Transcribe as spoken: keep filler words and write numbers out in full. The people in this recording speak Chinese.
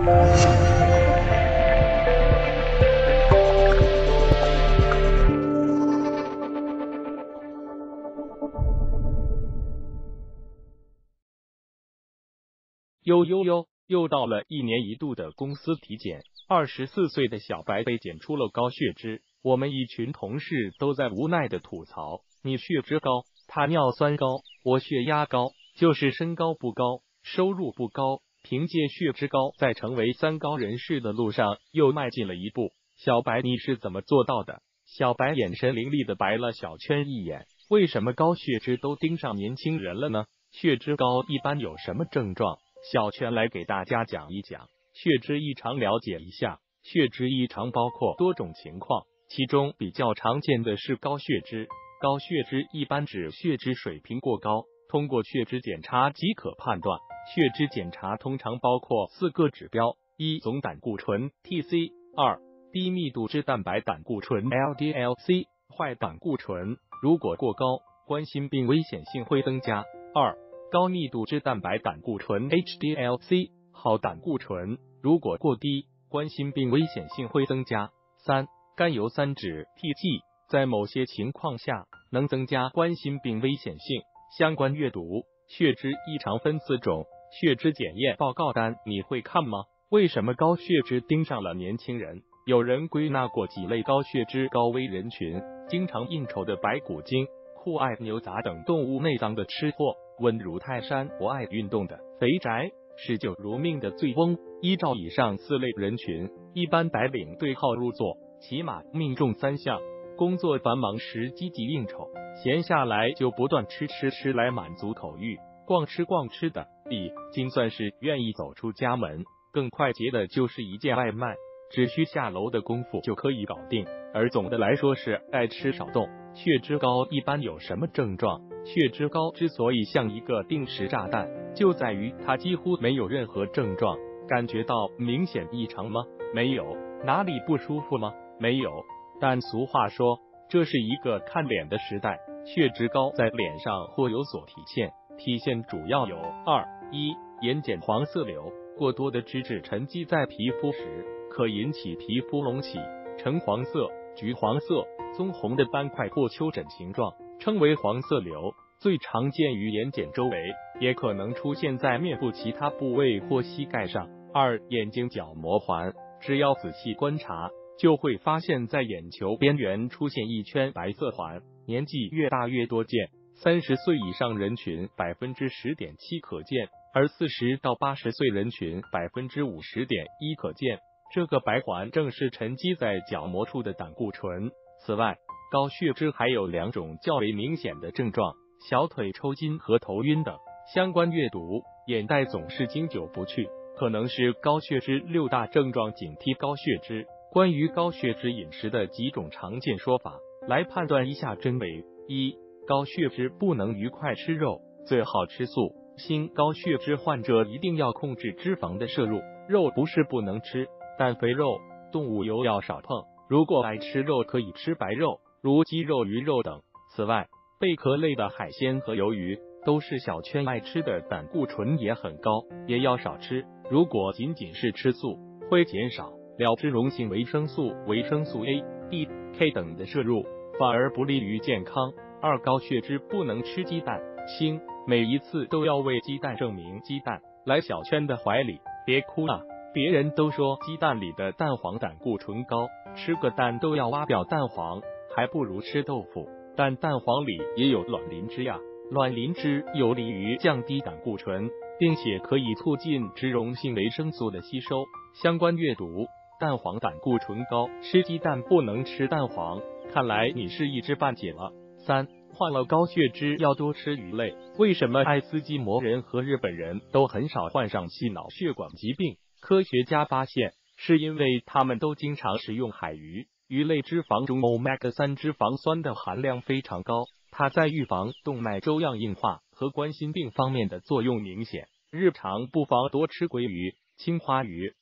呦呦呦，又到了一年一度的公司体检，二十四岁的小白被检出了高血脂，我们一群同事都在无奈的吐槽：你血脂高，他尿酸高，我血压高，就是身高不高，收入不高，凭借血脂高，在成为三高人士的路上又迈进了一步。小白，你是怎么做到的？小白眼神凌厉的白了小圈一眼，为什么高血脂都盯上年轻人了呢？血脂高一般有什么症状？小圈来给大家讲一讲血脂异常，了解一下。血脂异常包括多种情况，其中比较常见的是高血脂。高血脂一般指血脂水平过高，通过血脂检查即可判断。血脂检查通常包括四个指标：一、总胆固醇 T C； 二、低密度脂蛋白胆固醇 L D L C； 坏胆固醇如果过高，冠心病危险性会增加；二、高密度脂蛋白胆固醇 H D L C， 好胆固醇如果过低，冠心病危险性会增加；三、甘油三酯 T G， 在某些情况下能增加冠心病危险性。相关阅读：血脂异常分四种，血脂检验报告单你会看吗？为什么高血脂盯上了年轻人？有人归纳过几类高血脂高危人群：经常应酬的白骨精，酷爱牛杂等动物内脏的吃货，稳如泰山不爱运动的肥宅，嗜酒如命的醉翁。依照以上四类人群，一般白领对号入座，起码命中三项：工作繁忙时积极应酬，闲下来就不断吃吃吃来满足口欲，逛吃逛吃的。B、精算是愿意走出家门，更快捷的就是一件外卖，只需下楼的功夫就可以搞定。而总的来说是爱吃少动。血脂高一般有什么症状？血脂高之所以像一个定时炸弹，就在于它几乎没有任何症状。感觉到明显异常吗？没有。哪里不舒服吗？没有。但俗话说，这是一个看脸的时代，血脂高在脸上或有所体现，体现主要有二：一、眼睑黄色瘤，过多的脂质沉积在皮肤时，可引起皮肤隆起，呈黄色、橘黄色、棕红的斑块或丘疹形状，称为黄色瘤，最常见于眼睑周围，也可能出现在面部其他部位或膝盖上。二、眼睛角膜环，只要仔细观察，就会发现在眼球边缘出现一圈白色环，年纪越大越多见，三十岁以上人群 百分之十点七 可见，而四十到八十岁人群 百分之五十点一 可见。这个白环正是沉积在角膜处的胆固醇。此外，高血脂还有两种较为明显的症状：小腿抽筋和头晕等。相关阅读：眼袋总是经久不去，可能是高血脂六大症状，警惕高血脂。关于高血脂饮食的几种常见说法，来判断一下真伪。一、高血脂不能愉快吃肉，最好吃素。新高血脂患者一定要控制脂肪的摄入，肉不是不能吃，但肥肉、动物油要少碰。如果爱吃肉，可以吃白肉，如鸡肉、鱼肉等。此外，贝壳类的海鲜和鱿鱼都是小圈爱吃的，胆固醇也很高，也要少吃。如果仅仅是吃素，会减少了脂溶性维生素、维生素 A、D、K 等的摄入，反而不利于健康。二、高血脂不能吃鸡蛋。星每一次都要为鸡蛋证明鸡蛋来小圈的怀里，别哭了，别人都说鸡蛋里的蛋黄胆固醇高，吃个蛋都要挖掉蛋黄，还不如吃豆腐。但蛋黄里也有卵磷脂呀，卵磷脂有利于降低胆固醇，并且可以促进脂溶性维生素的吸收。相关阅读：蛋黄胆固醇高，吃鸡蛋不能吃蛋黄，看来你是一知半解了。三、患了高血脂要多吃鱼类。为什么爱斯基摩人和日本人都很少患上细脑血管疾病？科学家发现，是因为他们都经常食用海鱼，鱼类脂肪中 欧米伽三 脂肪酸的含量非常高，它在预防动脉粥样硬化和冠心病方面的作用明显。日常不妨多吃鲑鱼、青花鱼、